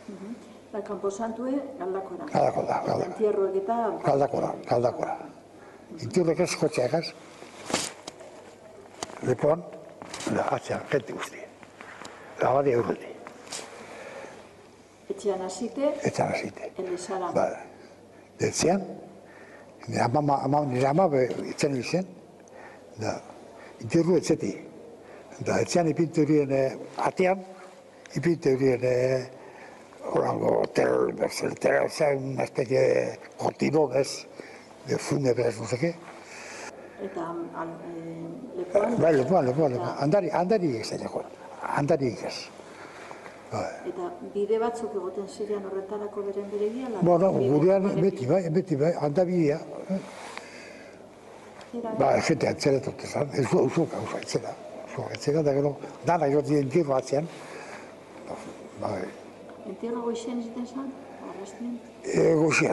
Da Camposantue galdakora. Galdakora. Entierroek eta... Galdakora. Entierroek ez kotxeakaz. Lepoan, atzean, gente guzti. Labari eurreti. Etxean hasite? Etxean hasite. Elesaran. Etxean, nire ama etxean izen, entierru etxeti. Etxean ipintu horien atean, ipintu horien orango una especie de cortinones, de fúnebres, no sé qué. Eta lepoan? Bai, lepoan. Andari egizaiako. Andari egizaz. Eta bide batzuk egoten zirean horretarako beren beregia? Bueno, gurean beti bai, handabidea. Gente atzera tortezan, ez usuka atzera. Atzera, da gero, dana joti entierro atzean. Entierro goixen ziten zan? Arrastien? Goixean.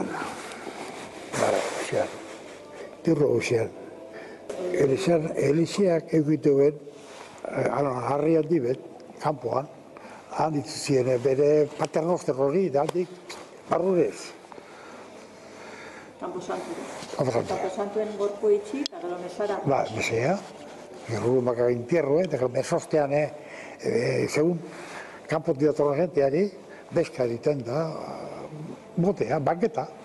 Entierro goixean. Eliseak egituen, harri handi bet, kanpoan, handitu ziren bere paternoster hori, da handik, barrurez. Camposantuen gorpo itxi, eta gero mesara. Mesea, gero maka entierro, eta gero mesostean, segun, kanpo diatorra jenteari, bezka egiten da, botea, banketa.